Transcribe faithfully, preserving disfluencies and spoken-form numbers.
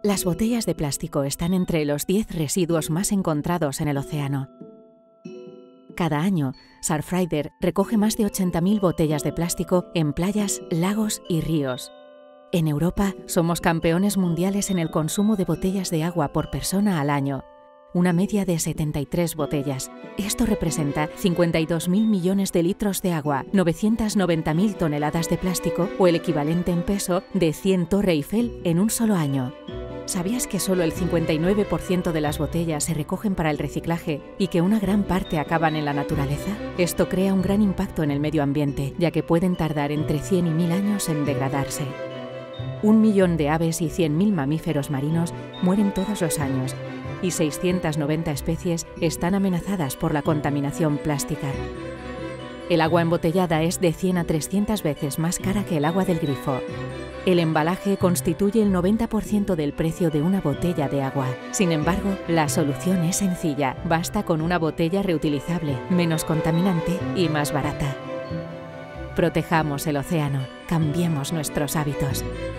Las botellas de plástico están entre los diez residuos más encontrados en el océano. Cada año, Surfrider recoge más de ochenta mil botellas de plástico en playas, lagos y ríos. En Europa, somos campeones mundiales en el consumo de botellas de agua por persona al año, una media de setenta y tres botellas. Esto representa cincuenta y dos mil millones de litros de agua, novecientas noventa mil toneladas de plástico o el equivalente en peso de cien Torre Eiffel en un solo año. ¿Sabías que solo el cincuenta y nueve por ciento de las botellas se recogen para el reciclaje y que una gran parte acaban en la naturaleza? Esto crea un gran impacto en el medio ambiente, ya que pueden tardar entre cien y mil años en degradarse. Un millón de aves y cien mil mamíferos marinos mueren todos los años y seiscientas noventa especies están amenazadas por la contaminación plástica. El agua embotellada es de cien a trescientas veces más cara que el agua del grifo. El embalaje constituye el noventa por ciento del precio de una botella de agua. Sin embargo, la solución es sencilla. Basta con una botella reutilizable, menos contaminante y más barata. Protejamos el océano. Cambiemos nuestros hábitos.